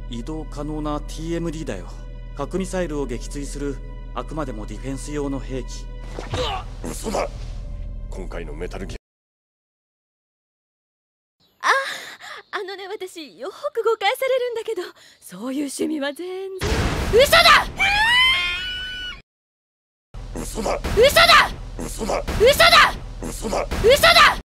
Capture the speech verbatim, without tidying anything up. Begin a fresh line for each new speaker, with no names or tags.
移動可能な ティーエムディー だよ。核ミサイルを撃墜するあくまでもディフェンス用の兵器。
嘘だ。今回のメタルギ
ア。ああのね、私よく誤解されるんだけど、そういう趣味は全然嘘だ。
嘘だ。
嘘だ。
嘘だ。
嘘だ。
嘘だ。
嘘だ。